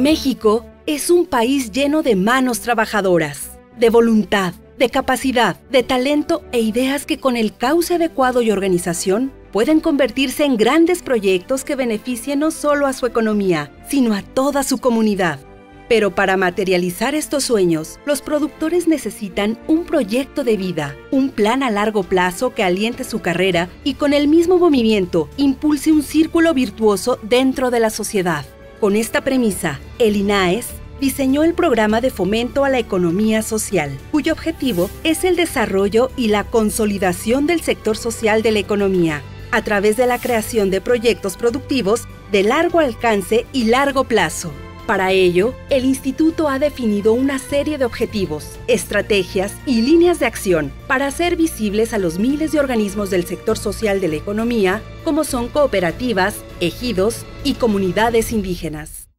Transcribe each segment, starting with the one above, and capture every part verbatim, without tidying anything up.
México es un país lleno de manos trabajadoras, de voluntad, de capacidad, de talento e ideas que con el cauce adecuado y organización pueden convertirse en grandes proyectos que beneficien no solo a su economía, sino a toda su comunidad. Pero para materializar estos sueños, los productores necesitan un proyecto de vida, un plan a largo plazo que aliente su carrera y con el mismo movimiento impulse un círculo virtuoso dentro de la sociedad. Con esta premisa, el INAES diseñó el programa de fomento a la economía social, cuyo objetivo es el desarrollo y la consolidación del sector social de la economía, a través de la creación de proyectos productivos de largo alcance y largo plazo. Para ello, el Instituto ha definido una serie de objetivos, estrategias y líneas de acción para hacer visibles a los miles de organismos del sector social de la economía, como son cooperativas, ejidos y comunidades indígenas.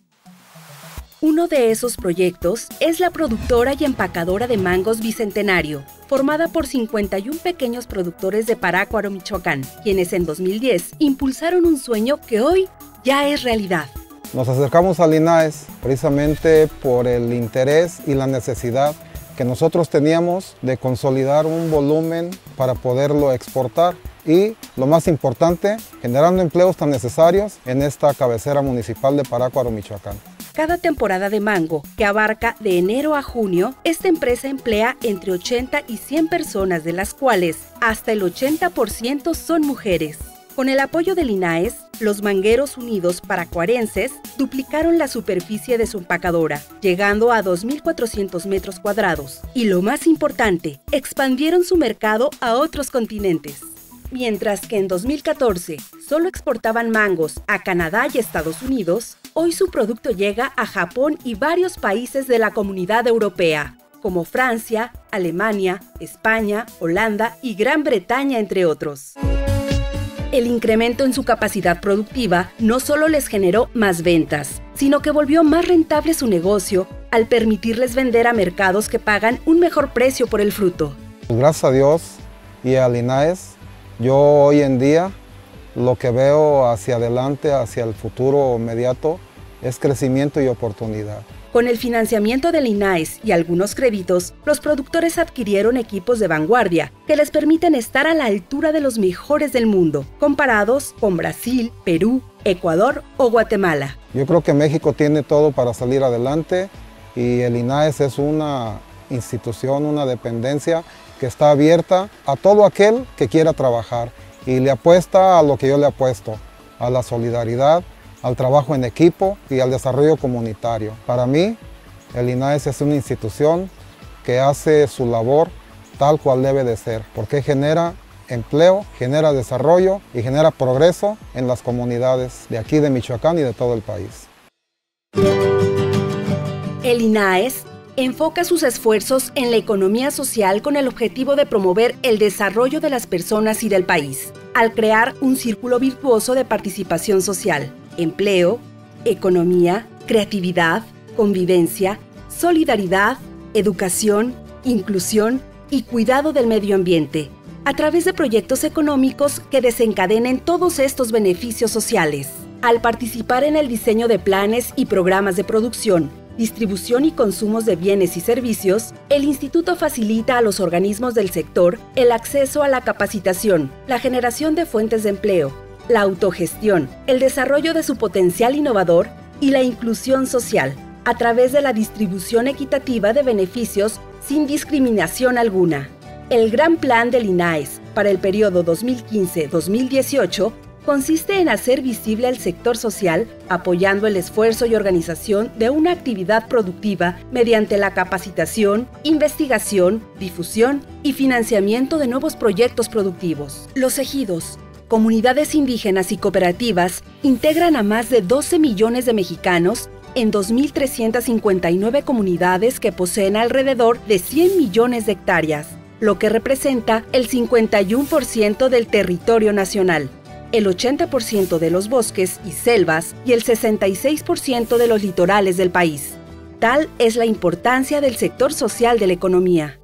Uno de esos proyectos es la productora y empacadora de mangos Bicentenario, formada por cincuenta y un pequeños productores de Parácuaro, Michoacán, quienes en dos mil diez impulsaron un sueño que hoy ya es realidad. Nos acercamos al INAES precisamente por el interés y la necesidad que nosotros teníamos de consolidar un volumen para poderlo exportar y, lo más importante, generando empleos tan necesarios en esta cabecera municipal de Parácuaro, Michoacán. Cada temporada de mango, que abarca de enero a junio, esta empresa emplea entre ochenta y cien personas, de las cuales hasta el ochenta por ciento son mujeres. Con el apoyo del INAES, los Mangueros Unidos Paracuarenses duplicaron la superficie de su empacadora, llegando a dos mil cuatrocientos metros cuadrados. Y lo más importante, expandieron su mercado a otros continentes. Mientras que en dos mil catorce solo exportaban mangos a Canadá y Estados Unidos, hoy su producto llega a Japón y varios países de la Comunidad Europea, como Francia, Alemania, España, Holanda y Gran Bretaña, entre otros. El incremento en su capacidad productiva no solo les generó más ventas, sino que volvió más rentable su negocio al permitirles vender a mercados que pagan un mejor precio por el fruto. Gracias a Dios y al INAES, yo hoy en día lo que veo hacia adelante, hacia el futuro inmediato, es crecimiento y oportunidad. Con el financiamiento del INAES y algunos créditos, los productores adquirieron equipos de vanguardia que les permiten estar a la altura de los mejores del mundo, comparados con Brasil, Perú, Ecuador o Guatemala. Yo creo que México tiene todo para salir adelante y el INAES es una institución, una dependencia que está abierta a todo aquel que quiera trabajar y le apuesta a lo que yo le apuesto, a la solidaridad, al trabajo en equipo y al desarrollo comunitario. Para mí, el INAES es una institución que hace su labor tal cual debe de ser, porque genera empleo, genera desarrollo y genera progreso en las comunidades de aquí de Michoacán y de todo el país. El INAES enfoca sus esfuerzos en la economía social con el objetivo de promover el desarrollo de las personas y del país, al crear un círculo virtuoso de participación social, empleo, economía, creatividad, convivencia, solidaridad, educación, inclusión y cuidado del medio ambiente, a través de proyectos económicos que desencadenen todos estos beneficios sociales. Al participar en el diseño de planes y programas de producción, distribución y consumos de bienes y servicios, el Instituto facilita a los organismos del sector el acceso a la capacitación, la generación de fuentes de empleo, la autogestión, el desarrollo de su potencial innovador y la inclusión social, a través de la distribución equitativa de beneficios sin discriminación alguna. El gran plan del INAES para el periodo dos mil quince a dos mil dieciocho consiste en hacer visible al sector social, apoyando el esfuerzo y organización de una actividad productiva mediante la capacitación, investigación, difusión y financiamiento de nuevos proyectos productivos. Los ejidos, comunidades indígenas y cooperativas integran a más de doce millones de mexicanos en dos mil trescientas cincuenta y nueve comunidades que poseen alrededor de cien millones de hectáreas, lo que representa el cincuenta y uno por ciento del territorio nacional, el ochenta por ciento de los bosques y selvas y el sesenta y seis por ciento de los litorales del país. Tal es la importancia del sector social de la economía.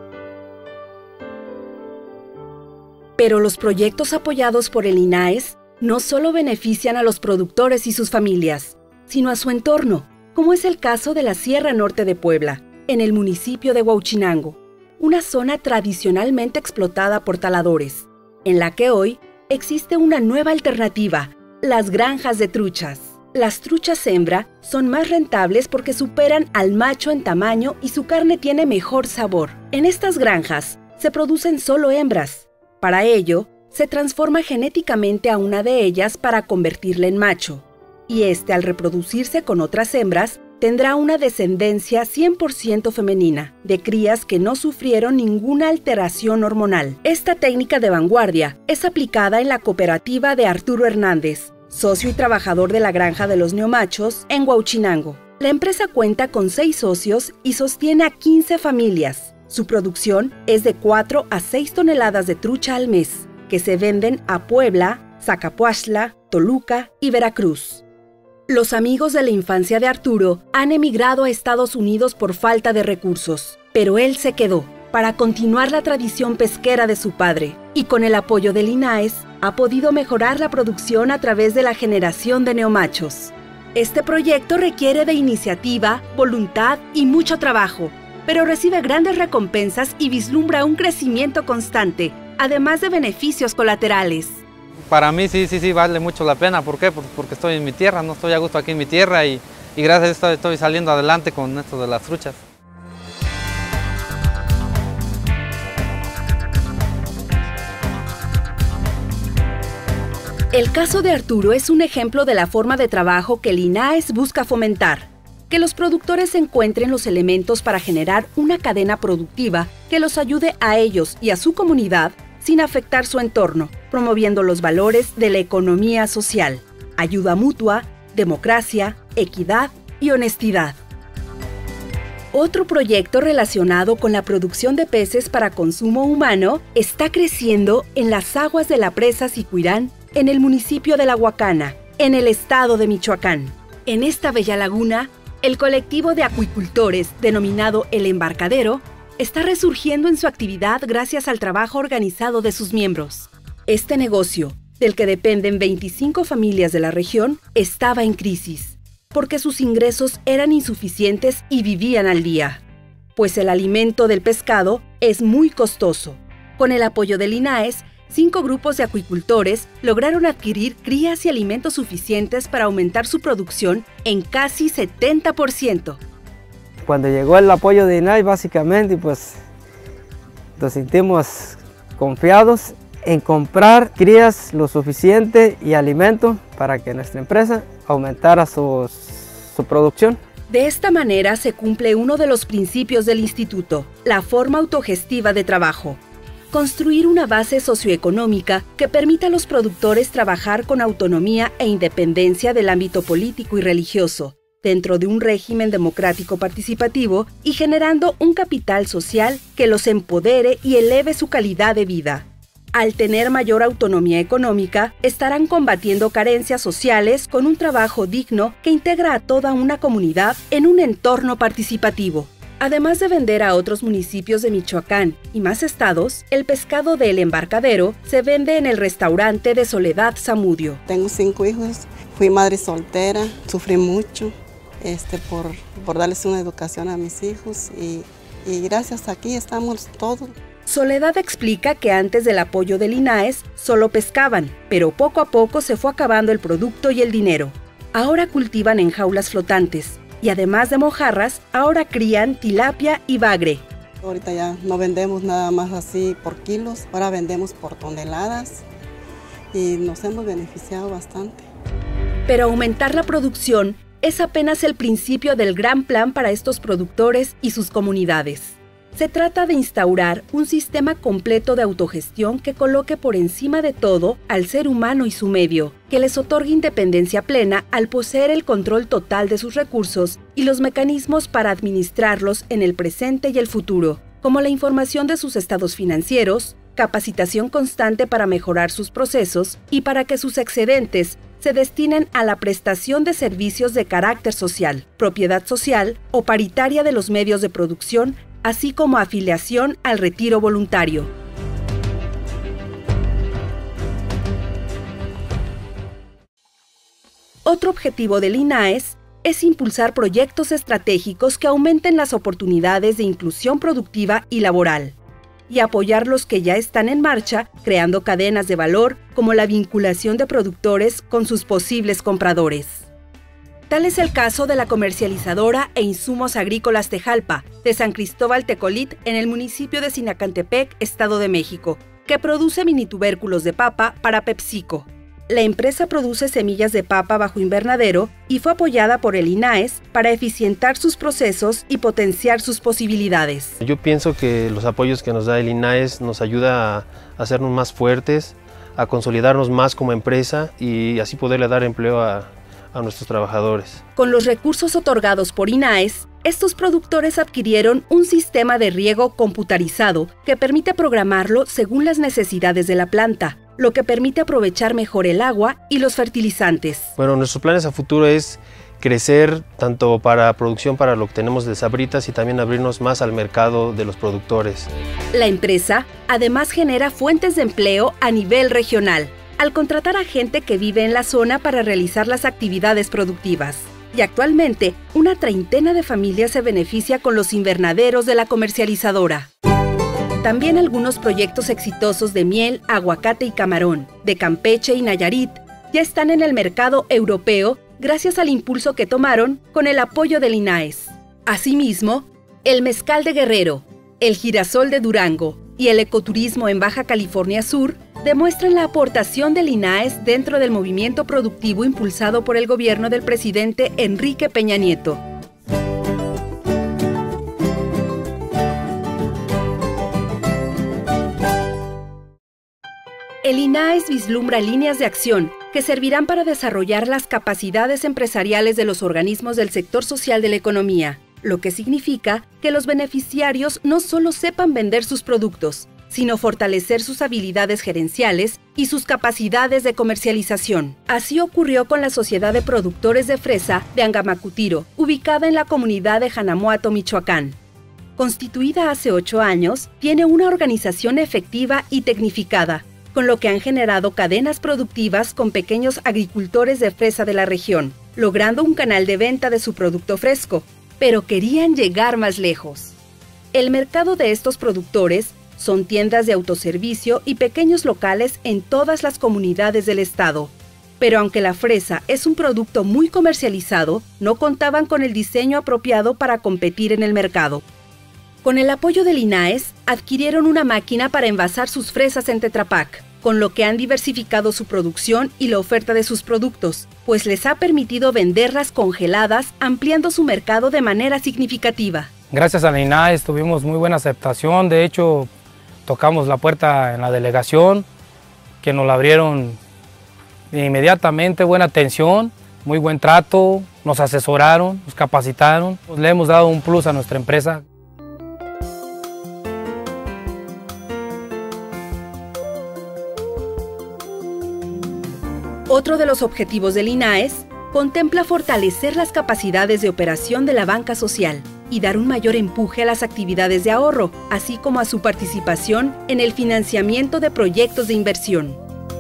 Pero los proyectos apoyados por el INAES no solo benefician a los productores y sus familias, sino a su entorno, como es el caso de la Sierra Norte de Puebla, en el municipio de Huauchinango, una zona tradicionalmente explotada por taladores, en la que hoy existe una nueva alternativa, las granjas de truchas. Las truchas hembra son más rentables porque superan al macho en tamaño y su carne tiene mejor sabor. En estas granjas se producen solo hembras. Para ello, se transforma genéticamente a una de ellas para convertirla en macho, y este, al reproducirse con otras hembras, tendrá una descendencia cien por ciento femenina, de crías que no sufrieron ninguna alteración hormonal. Esta técnica de vanguardia es aplicada en la cooperativa de Arturo Hernández, socio y trabajador de la granja de los neomachos en Huauchinango. La empresa cuenta con seis socios y sostiene a quince familias. Su producción es de cuatro a seis toneladas de trucha al mes, que se venden a Puebla, Zacapuaxtla, Toluca y Veracruz. Los amigos de la infancia de Arturo han emigrado a Estados Unidos por falta de recursos, pero él se quedó para continuar la tradición pesquera de su padre, y con el apoyo del INAES ha podido mejorar la producción a través de la generación de neomachos. Este proyecto requiere de iniciativa, voluntad y mucho trabajo, pero recibe grandes recompensas y vislumbra un crecimiento constante, además de beneficios colaterales. Para mí sí, sí, sí vale mucho la pena. ¿Por qué? Porque estoy en mi tierra, no estoy a gusto aquí en mi tierra y, y gracias a esto estoy saliendo adelante con esto de las truchas. El caso de Arturo es un ejemplo de la forma de trabajo que el INAES busca fomentar, que los productores encuentren los elementos para generar una cadena productiva que los ayude a ellos y a su comunidad sin afectar su entorno, promoviendo los valores de la economía social, ayuda mutua, democracia, equidad y honestidad. Otro proyecto relacionado con la producción de peces para consumo humano está creciendo en las aguas de la presa Sicuirán, en el municipio de La Huacana, en el estado de Michoacán. En esta bella laguna, el colectivo de acuicultores, denominado El Embarcadero, está resurgiendo en su actividad gracias al trabajo organizado de sus miembros. Este negocio, del que dependen veinticinco familias de la región, estaba en crisis, porque sus ingresos eran insuficientes y vivían al día, pues el alimento del pescado es muy costoso. Con el apoyo del INAES, cinco grupos de acuicultores lograron adquirir crías y alimentos suficientes para aumentar su producción en casi setenta por ciento. Cuando llegó el apoyo de INAES, básicamente, pues nos sentimos confiados en comprar crías lo suficiente y alimento para que nuestra empresa aumentara su, su producción. De esta manera se cumple uno de los principios del instituto, la forma autogestiva de trabajo. Construir una base socioeconómica que permita a los productores trabajar con autonomía e independencia del ámbito político y religioso, dentro de un régimen democrático participativo y generando un capital social que los empodere y eleve su calidad de vida. Al tener mayor autonomía económica, estarán combatiendo carencias sociales con un trabajo digno que integra a toda una comunidad en un entorno participativo. Además de vender a otros municipios de Michoacán y más estados, el pescado del Embarcadero se vende en el restaurante de Soledad Zamudio. Tengo cinco hijos, fui madre soltera, sufrí mucho este, por, por darles una educación a mis hijos y, y gracias a aquí estamos todos. Soledad explica que antes del apoyo del INAES solo pescaban, pero poco a poco se fue acabando el producto y el dinero. Ahora cultivan en jaulas flotantes. Y además de mojarras, ahora crían tilapia y bagre. Ahorita ya no vendemos nada más así por kilos, ahora vendemos por toneladas y nos hemos beneficiado bastante. Pero aumentar la producción es apenas el principio del gran plan para estos productores y sus comunidades. Se trata de instaurar un sistema completo de autogestión que coloque por encima de todo al ser humano y su medio, que les otorgue independencia plena al poseer el control total de sus recursos y los mecanismos para administrarlos en el presente y el futuro, como la información de sus estados financieros, capacitación constante para mejorar sus procesos y para que sus excedentes se destinen a la prestación de servicios de carácter social, propiedad social o paritaria de los medios de producción, así como afiliación al retiro voluntario. Otro objetivo del INAES es impulsar proyectos estratégicos que aumenten las oportunidades de inclusión productiva y laboral, y apoyar los que ya están en marcha, creando cadenas de valor como la vinculación de productores con sus posibles compradores. Tal es el caso de la comercializadora e insumos agrícolas Tejalpa, de San Cristóbal Tecolit, en el municipio de Sinacantepec, Estado de México, que produce minitubérculos de papa para PepsiCo. La empresa produce semillas de papa bajo invernadero y fue apoyada por el INAES para eficientar sus procesos y potenciar sus posibilidades. Yo pienso que los apoyos que nos da el INAES nos ayuda a hacernos más fuertes, a consolidarnos más como empresa y así poderle dar empleo a, a nuestros trabajadores. Con los recursos otorgados por INAES, estos productores adquirieron un sistema de riego computarizado que permite programarlo según las necesidades de la planta, lo que permite aprovechar mejor el agua y los fertilizantes. Bueno, nuestros planes a futuro es crecer tanto para producción para lo que tenemos de sabritas y también abrirnos más al mercado de los productores. La empresa además genera fuentes de empleo a nivel regional, al contratar a gente que vive en la zona para realizar las actividades productivas. Y actualmente, una treintena de familias se beneficia con los invernaderos de la comercializadora. También algunos proyectos exitosos de miel, aguacate y camarón, de Campeche y Nayarit, ya están en el mercado europeo gracias al impulso que tomaron con el apoyo del INAES. Asimismo, el mezcal de Guerrero, el girasol de Durango y el ecoturismo en Baja California Sur demuestran la aportación del INAES dentro del movimiento productivo impulsado por el gobierno del presidente Enrique Peña Nieto. El INAES vislumbra líneas de acción que servirán para desarrollar las capacidades empresariales de los organismos del sector social de la economía, lo que significa que los beneficiarios no solo sepan vender sus productos, sino fortalecer sus habilidades gerenciales y sus capacidades de comercialización. Así ocurrió con la Sociedad de Productores de Fresa de Angamacutiro, ubicada en la comunidad de Janamuato, Michoacán. Constituida hace ocho años, tiene una organización efectiva y tecnificada, con lo que han generado cadenas productivas con pequeños agricultores de fresa de la región, logrando un canal de venta de su producto fresco, pero querían llegar más lejos. El mercado de estos productores son tiendas de autoservicio y pequeños locales en todas las comunidades del estado. Pero aunque la fresa es un producto muy comercializado, no contaban con el diseño apropiado para competir en el mercado. Con el apoyo del INAES, adquirieron una máquina para envasar sus fresas en Tetra Pak, con lo que han diversificado su producción y la oferta de sus productos, pues les ha permitido venderlas congeladas, ampliando su mercado de manera significativa. Gracias al INAES tuvimos muy buena aceptación, de hecho tocamos la puerta en la delegación, que nos la abrieron inmediatamente, buena atención, muy buen trato, nos asesoraron, nos capacitaron, le hemos dado un plus a nuestra empresa. Otro de los objetivos del INAES contempla fortalecer las capacidades de operación de la banca social y dar un mayor empuje a las actividades de ahorro, así como a su participación en el financiamiento de proyectos de inversión.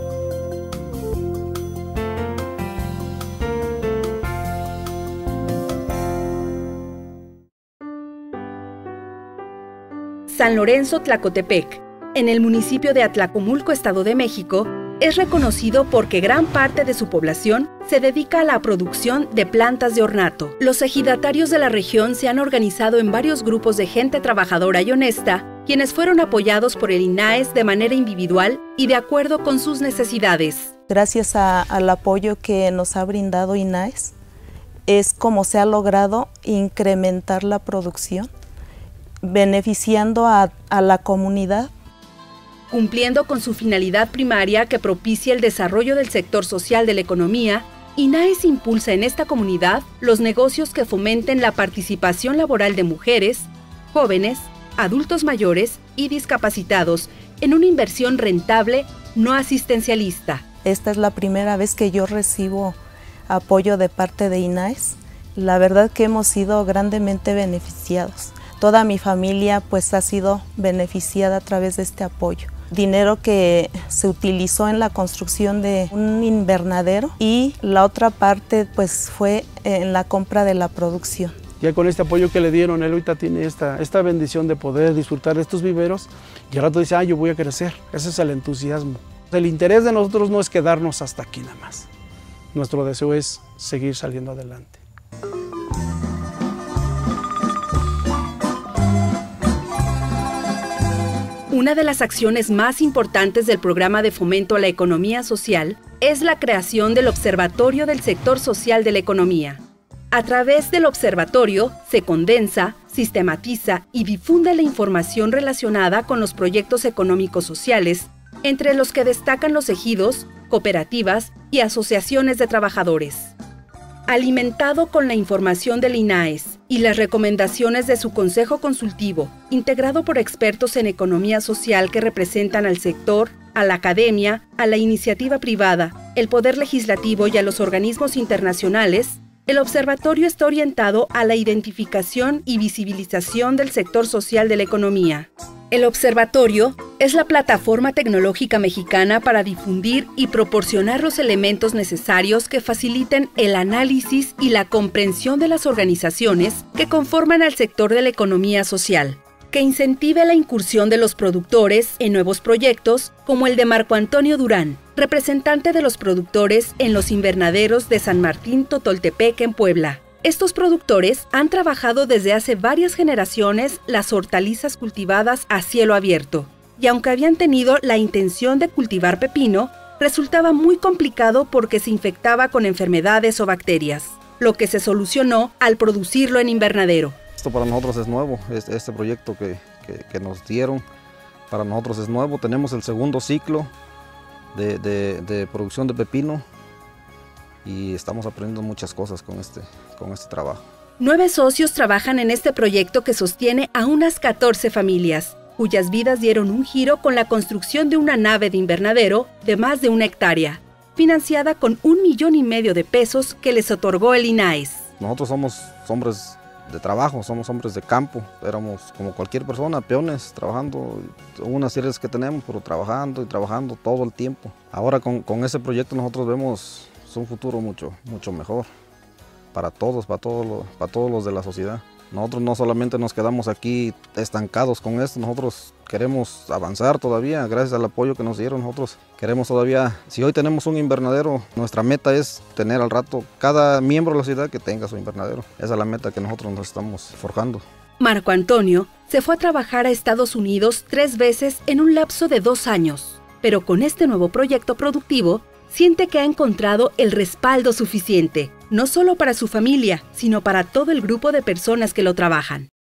San Lorenzo Tlacotepec, en el municipio de Atlacomulco, Estado de México, es reconocido porque gran parte de su población se dedica a la producción de plantas de ornato. Los ejidatarios de la región se han organizado en varios grupos de gente trabajadora y honesta, quienes fueron apoyados por el INAES de manera individual y de acuerdo con sus necesidades. Gracias a, al apoyo que nos ha brindado INAES, es como se ha logrado incrementar la producción, beneficiando a, a la comunidad. Cumpliendo con su finalidad primaria que propicia el desarrollo del sector social de la economía, INAES impulsa en esta comunidad los negocios que fomenten la participación laboral de mujeres, jóvenes, adultos mayores y discapacitados en una inversión rentable no asistencialista. Esta es la primera vez que yo recibo apoyo de parte de INAES. La verdad que hemos sido grandemente beneficiados. Toda mi familia pues ha sido beneficiada a través de este apoyo. dinero que se utilizó en la construcción de un invernadero y la otra parte pues fue en la compra de la producción. Ya con este apoyo que le dieron, él ahorita tiene esta, esta bendición de poder disfrutar de estos viveros y al rato dice, ah, yo voy a crecer. Ese es el entusiasmo. El interés de nosotros no es quedarnos hasta aquí nada más. Nuestro deseo es seguir saliendo adelante. Una de las acciones más importantes del programa de fomento a la economía social es la creación del Observatorio del Sector Social de la Economía. A través del observatorio se condensa, sistematiza y difunde la información relacionada con los proyectos económicos sociales, entre los que destacan los ejidos, cooperativas y asociaciones de trabajadores. Alimentado con la información del INAES y las recomendaciones de su Consejo Consultivo, integrado por expertos en economía social que representan al sector, a la academia, a la iniciativa privada, el poder legislativo y a los organismos internacionales, el observatorio está orientado a la identificación y visibilización del sector social de la economía. El observatorio es la plataforma tecnológica mexicana para difundir y proporcionar los elementos necesarios que faciliten el análisis y la comprensión de las organizaciones que conforman al sector de la economía social, que incentive la incursión de los productores en nuevos proyectos como el de Marco Antonio Durán, representante de los productores en los invernaderos de San Martín Totoltepec en Puebla. Estos productores han trabajado desde hace varias generaciones las hortalizas cultivadas a cielo abierto, y aunque habían tenido la intención de cultivar pepino, resultaba muy complicado porque se infectaba con enfermedades o bacterias, lo que se solucionó al producirlo en invernadero. Esto para nosotros es nuevo, este, este proyecto que, que, que nos dieron, para nosotros es nuevo. Tenemos el segundo ciclo de, de, de producción de pepino y estamos aprendiendo muchas cosas con este, con este trabajo. Nueve socios trabajan en este proyecto que sostiene a unas catorce familias, cuyas vidas dieron un giro con la construcción de una nave de invernadero de más de una hectárea, financiada con un millón y medio de pesos que les otorgó el INAES. Nosotros somos hombres de trabajo, somos hombres de campo, éramos como cualquier persona, peones, trabajando, unas series que tenemos, pero trabajando y trabajando todo el tiempo. Ahora con, con ese proyecto nosotros vemos un futuro mucho, mucho mejor para todos, para todos, los, para todos los de la sociedad. Nosotros no solamente nos quedamos aquí estancados con esto, nosotros queremos avanzar todavía, gracias al apoyo que nos dieron. Nosotros queremos todavía, si hoy tenemos un invernadero, nuestra meta es tener al rato cada miembro de la ciudad que tenga su invernadero. Esa es la meta que nosotros nos estamos forjando. Marco Antonio se fue a trabajar a Estados Unidos tres veces en un lapso de dos años, pero con este nuevo proyecto productivo siente que ha encontrado el respaldo suficiente, no solo para su familia, sino para todo el grupo de personas que lo trabajan.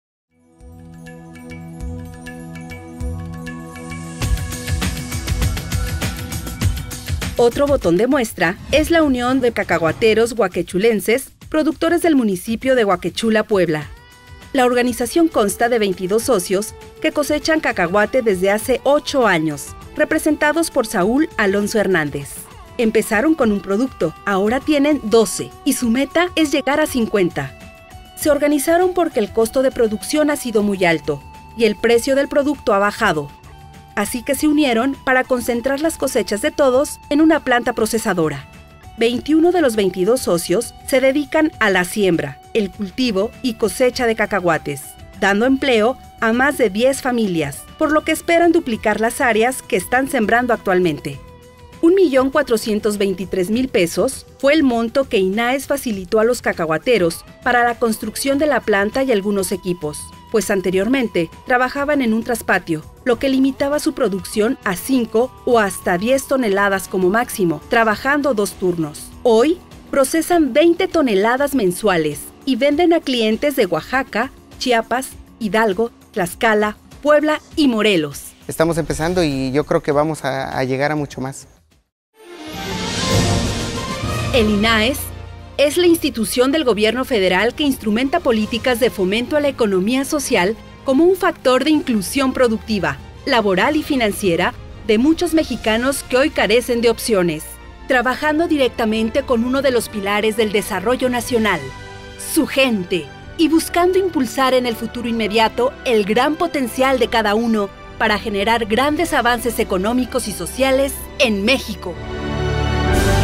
Otro botón de muestra es la Unión de Cacahuateros Guaquechulenses, productores del municipio de Guaquechula, Puebla. La organización consta de veintidós socios que cosechan cacahuate desde hace ocho años, representados por Saúl Alonso Hernández. Empezaron con un producto, ahora tienen doce y su meta es llegar a cincuenta. Se organizaron porque el costo de producción ha sido muy alto y el precio del producto ha bajado. Así que se unieron para concentrar las cosechas de todos en una planta procesadora. veintiuno de los veintidós socios se dedican a la siembra, el cultivo y cosecha de cacahuates, dando empleo a más de diez familias, por lo que esperan duplicar las áreas que están sembrando actualmente. un millón cuatrocientos veintitrés mil pesos fue el monto que INAES facilitó a los cacahuateros para la construcción de la planta y algunos equipos, pues anteriormente trabajaban en un traspatio, lo que limitaba su producción a cinco o hasta diez toneladas como máximo, trabajando dos turnos. Hoy procesan veinte toneladas mensuales y venden a clientes de Oaxaca, Chiapas, Hidalgo, Tlaxcala, Puebla y Morelos. Estamos empezando y yo creo que vamos a, a llegar a mucho más. El INAES es la institución del gobierno federal que instrumenta políticas de fomento a la economía social como un factor de inclusión productiva, laboral y financiera de muchos mexicanos que hoy carecen de opciones, trabajando directamente con uno de los pilares del desarrollo nacional, su gente, y buscando impulsar en el futuro inmediato el gran potencial de cada uno para generar grandes avances económicos y sociales en México.